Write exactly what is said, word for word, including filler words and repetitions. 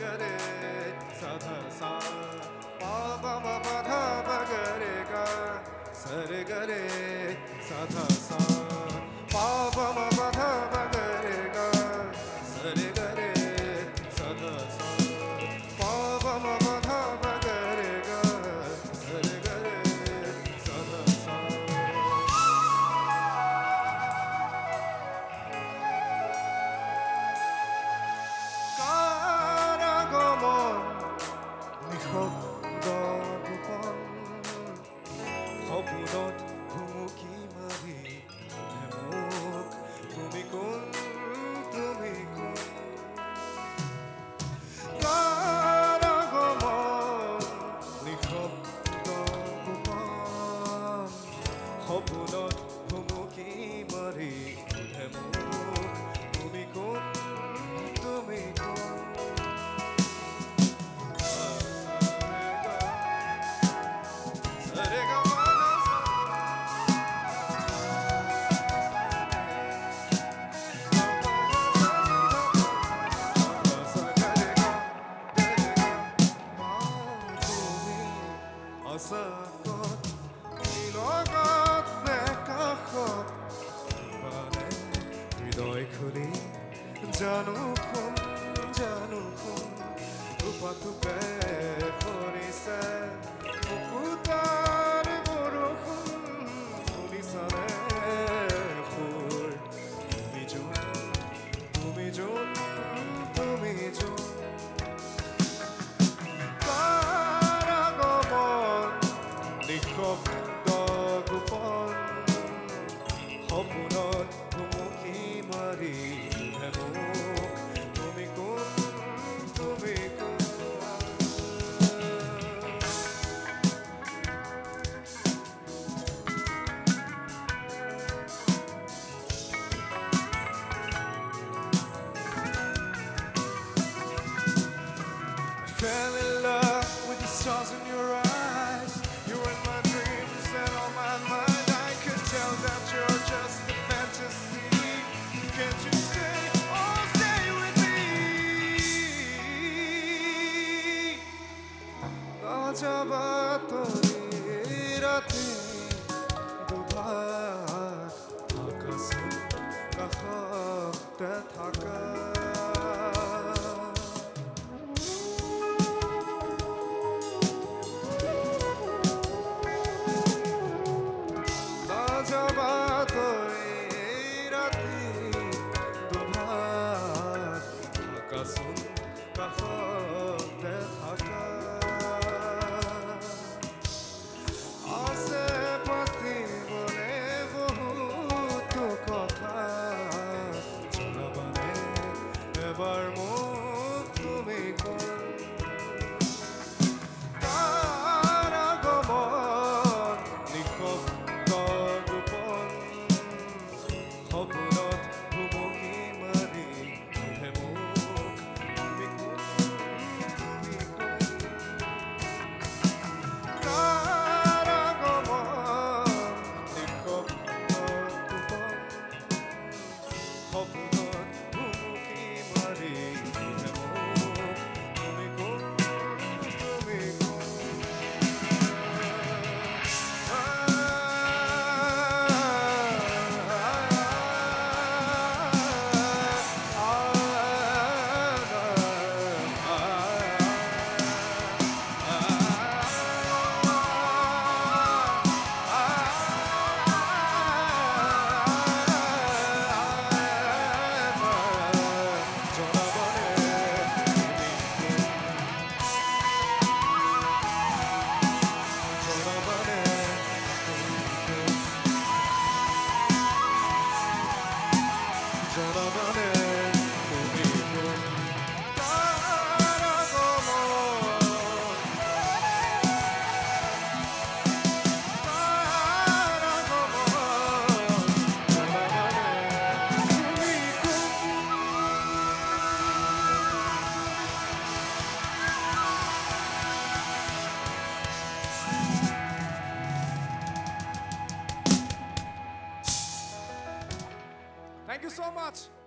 ga re sa dha sa pa pa ma pa dha pa ga re ga sa re ga re sa dha sa pa pa ma pa dha pa ga re ga sa re ga re sa dha sa pa pa ma pa dha pa ga re ga sa re ga re sa dha sa কারাগমন নিঃশব্দ গোপন সপোনত ভুমুকি মাৰি মোক তুমি কোন তুমি কোন কারাগমন নিঃশব্দ গোপন সপোনত ভুমুকি মাৰি মোক তুমি কোন তুমি কোন Asakot nilogat nekakot Bane hridoy khuli janu khun janu khun Rupa tupe horise Mukutar borokhun Hunisane khur Tumi jun Tumi jun Tumi jun নিঃশব্দ গোপন সপোনত ভুমুকি মাৰি মোক তুমি কোন তুমি কোন I fell in love with the stars in your eyes. You were in my dreams and on my mind. I could tell that you're just a fantasy. Can't you stay, oh stay with me? Na jaba tori rati dubhar akasun kahte thaka Akasun kahte thaka ase pati bole bohuto kotha janabane ebar mok tumi kon karagomon nikhobd gopon সপোনত ভুমুকি মাৰি মোক তুমি কোন তুমি কোন কাৰাগমন নিঃশব্দ গোপন সপোনত ভুমুকি মাৰি মোক তুমি কোন তুমি কোন Thank you so much.